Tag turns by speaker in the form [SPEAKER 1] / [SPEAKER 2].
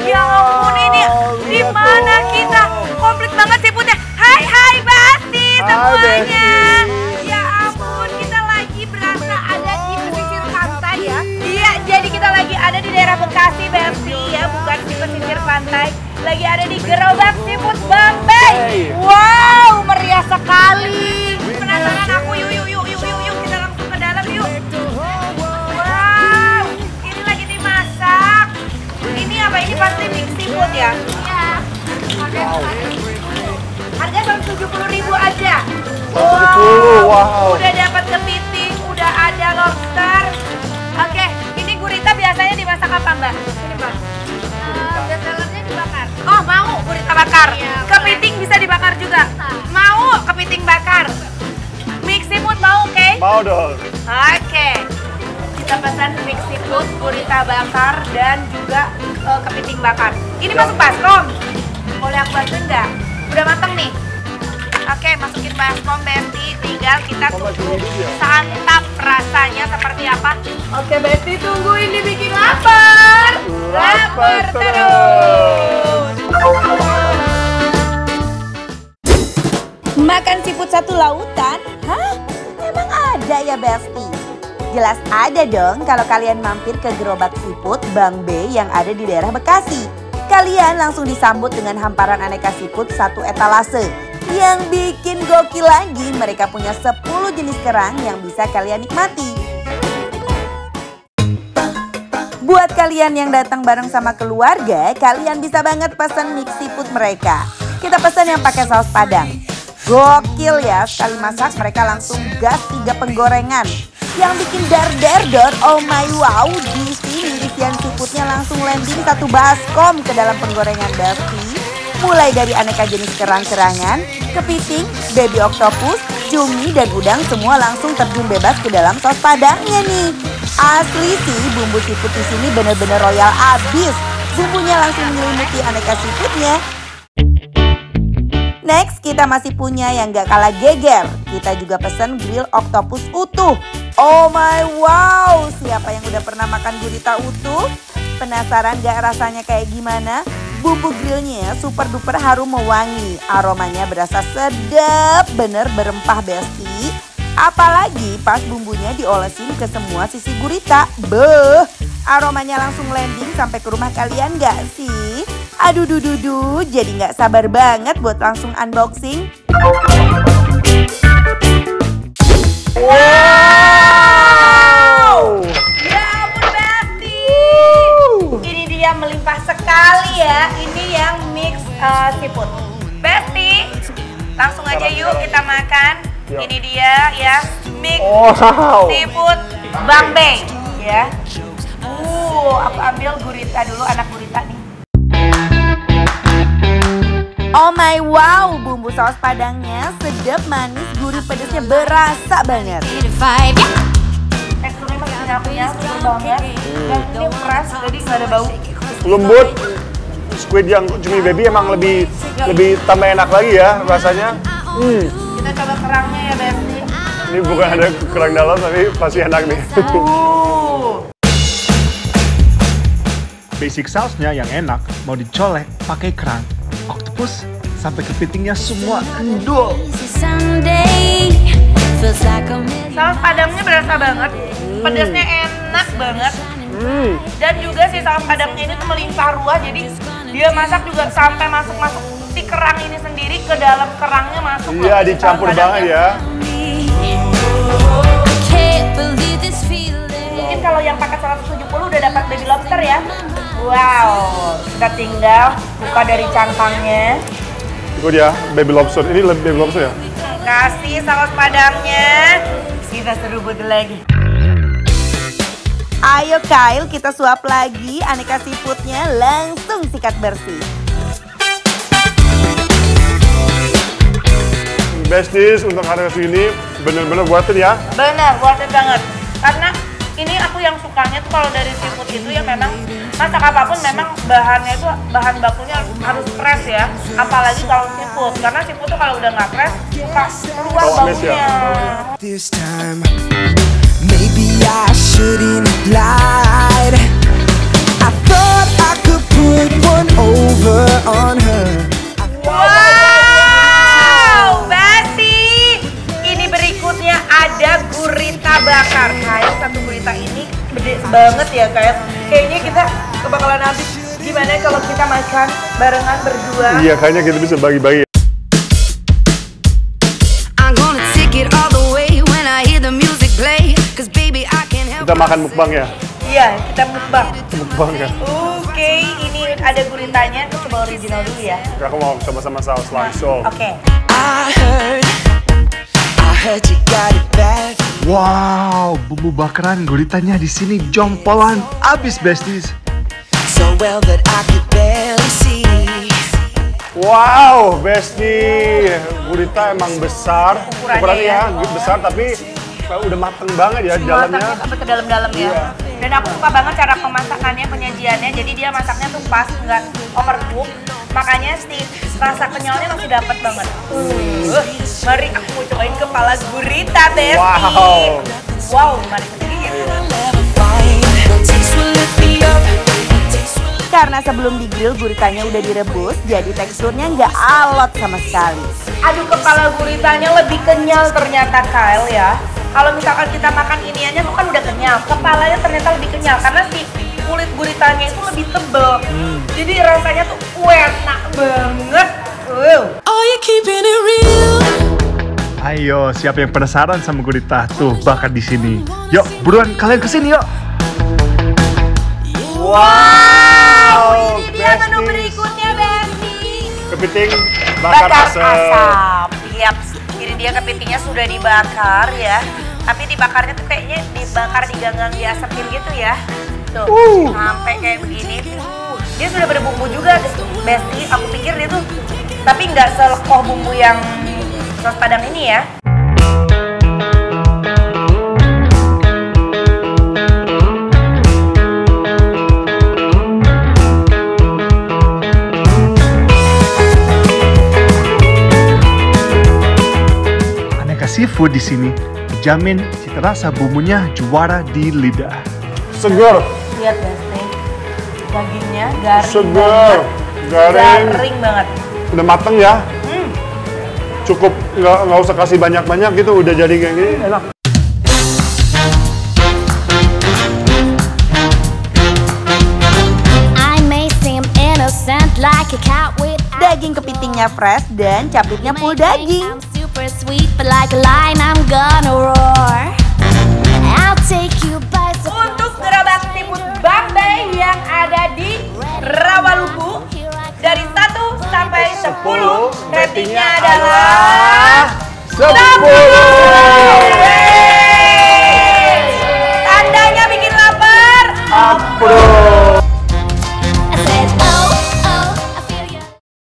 [SPEAKER 1] Ya ampun, ini di mana kita? Komplit banget seafoodnya. Hai Basti semuanya. Ya ampun, kita lagi berasa ada di pesisir pantai ya. Iya, jadi kita lagi ada di daerah Bekasi Basti ya, bukan di pesisir pantai. Lagi ada di Gerobak Seafood Bang Bay. Wow, meriah sekali. Penasaran aku, yuk kita langsung ke dalam yuk. Wow, ini lagi dimasak. Ini apa? Ini pasti mix seafood ya? Iya. Harga 170.000 aja.
[SPEAKER 2] Wow.
[SPEAKER 1] Udah dapat kepiting, udah ada lobster. Oke, ini gurita biasanya dimasak apa Mbak? Ini Mbak. Bestsellernya dibakar. Oh mau gurita bakar. Iya, kepiting bisa dibakar juga. Mau kepiting bakar. Mix seafood mau, oke?
[SPEAKER 2] Mau dong.
[SPEAKER 1] Oke. Kita pesan mix seafood, gurita bakar, dan juga kepiting bakar. Ini masuk baskom. Boleh aku bantuin nggak? Udah mateng nih. Oke, masukin baskom, Besti. Tinggal kita tunggu santap rasanya seperti apa. Oke, Besti tungguin dibikin lapar. Lapar terus.
[SPEAKER 3] Makan seafood satu lautan? Hah? Emang ada ya Besti? Jelas ada dong kalau kalian mampir ke Gerobak Seafood Bang B yang ada di daerah Bekasi. Kalian langsung disambut dengan hamparan aneka seafood satu etalase. Yang bikin gokil lagi, mereka punya 10 jenis kerang yang bisa kalian nikmati. Buat kalian yang datang bareng sama keluarga, kalian bisa banget pesan mix seafood mereka. Kita pesan yang pakai saus padang. Gokil ya, sekali masak mereka langsung gas 3 penggorengan. Yang bikin dar, oh my wow, di sini isian seafoodnya langsung landing satu baskom ke dalam penggorengan Basti. Mulai dari aneka jenis kerang-kerangan, kepiting, baby octopus, cumi, dan udang semua langsung terjun bebas ke dalam saus padangnya nih. Asli sih, bumbu seafood di sini bener-bener royal abis. Bumbunya langsung menyelimuti aneka seafoodnya. Next, kita masih punya yang gak kalah geger. Kita juga pesen grill octopus utuh. Oh my wow, siapa yang udah pernah makan gurita utuh? Penasaran gak rasanya kayak gimana? Bumbu grillnya super duper harum mewangi. Aromanya berasa sedap, bener berempah Besti. Apalagi pas bumbunya diolesin ke semua sisi gurita. Beuh, aromanya langsung landing sampai ke rumah kalian gak sih? Aduh duh, jadi gak sabar banget buat langsung unboxing.
[SPEAKER 1] Wow! Ya ampun Besti. Ini dia melimpah sekali ya. Ini yang mix seafood. Besti, langsung aja yuk kita makan. Ini dia ya, mix seafood Bang Bay ya. Aku ambil gurita dulu, anak gurita nih.
[SPEAKER 3] Oh my wow, bumbu saus padangnya sedap, manis, gurih, pedasnya berasa banget.
[SPEAKER 1] Teksturnya masih nyampunya, seger banget. Dan ini fresh, jadi nggak ada bau.
[SPEAKER 2] Lembut. Squid yang cumi baby emang lebih tambah enak lagi ya rasanya.
[SPEAKER 1] Kita coba kerangnya ya Besti.
[SPEAKER 2] Ini bukan ada kerang dalam tapi pasti enak nih.
[SPEAKER 4] Basic sausnya yang enak, mau dicolek pakai kerang, octopus, sampai kepitingnya semua endul.
[SPEAKER 1] Saus padangnya berasa banget, pedasnya enak banget. Dan juga si saus padangnya ini tuh melimpah ruah, jadi dia masak juga sampai masuk si kerang ini sendiri ke dalam kerangnya masuk.
[SPEAKER 2] Iya, dicampur banget ya.
[SPEAKER 1] Mungkin kalau yang pakai 170 udah dapat baby lobster ya. Wow, kita tinggal buka dari cangkangnya.
[SPEAKER 2] Itu dia, baby lobster. Ini baby lobster ya?
[SPEAKER 1] Kasih saus padangnya. Kita seruput lagi.
[SPEAKER 3] Ayo Kyle, kita suap lagi aneka seafoodnya, langsung sikat bersih.
[SPEAKER 2] Besties, untuk harga segini bener-bener worth it ya.
[SPEAKER 1] Bener, worth it banget. Karena ini aku yang sukanya tuh kalau dari seafood itu ya memang masak apapun memang bahannya itu bahan bakunya harus fresh ya. Apalagi kalau seafood, karena seafood tuh kalau udah nggak fresh suka keluar baunya.
[SPEAKER 5] This time, maybe I shouldn't have lied. I thought I could put one
[SPEAKER 1] bakalan habis. Gimana kalau kita makan barengan berdua?
[SPEAKER 2] Iya, kayaknya kita bisa bagi-bagi. Kita makan mukbang ya?
[SPEAKER 1] Iya, kita mukbang.
[SPEAKER 2] Mukbang ya?
[SPEAKER 1] Oke, ini ada guritanya. Aku coba original dulu ya.
[SPEAKER 2] Aku mau sama-sama saus langsung.
[SPEAKER 1] Oke.
[SPEAKER 4] Wow, bumbu bakaran guritanya di sini jompolan abis besties.
[SPEAKER 2] Wow, Besti, gurita emang besar.
[SPEAKER 1] Ukurannya ya.
[SPEAKER 2] Besar tapi udah mateng banget ya dalamnya.
[SPEAKER 1] Matangnya sampai ke dalam-dalam ya.
[SPEAKER 2] Iya.
[SPEAKER 1] Dan aku suka banget cara pemasakannya, penyajiannya. Jadi dia masaknya tuh pas, nggak overcook. Makanya si rasa kenyalnya masih dapat banget. Mari aku mau cobain kepala gurita, Besti.
[SPEAKER 2] Wow.
[SPEAKER 1] Wow, mari sedikit.
[SPEAKER 3] Karena sebelum digrill guritanya udah direbus, jadi teksturnya nggak alot sama sekali.
[SPEAKER 1] Aduh, kepala guritanya lebih kenyal ternyata, Kyle ya. Kalau misalkan kita makan iniannya tuh kan udah kenyal, kepalanya ternyata lebih kenyal karena si kulit guritanya itu lebih tebel. Jadi rasanya tuh enak banget.
[SPEAKER 4] Ayo, siapa yang penasaran sama gurita tuh bakar di sini? Yuk, buruan kalian kesini yuk.
[SPEAKER 2] Wow,
[SPEAKER 1] Ini menu berikutnya, Besti.
[SPEAKER 2] kepiting bakar asap.
[SPEAKER 1] Yap, ini dia kepitingnya sudah dibakar ya. Tapi dibakarnya tuh kayaknya dibakar diganggang diasapin gitu ya. Tuh, sampai kayak begini. Dia sudah berbumbu juga, Besti. Aku pikir dia tuh, tapi nggak selekoh bumbu yang saus Padang ini ya.
[SPEAKER 4] Seafood di sini dijamin cita rasa bumbunya juara di lidah.
[SPEAKER 2] Segar,
[SPEAKER 1] Lihat, Besti. Dagingnya garing
[SPEAKER 2] segar,
[SPEAKER 1] banget.
[SPEAKER 2] garing,
[SPEAKER 1] Garing banget.
[SPEAKER 2] udah mateng ya. Cukup nggak usah kasih banyak-banyak gitu, udah jadi kayak gini enak.
[SPEAKER 3] Daging kepitingnya fresh dan capitnya full daging.
[SPEAKER 1] Untuk gerabak seafood Bombay yang ada di Rawalumbu dari 1 sampai 10 ratingnya adalah
[SPEAKER 2] 10.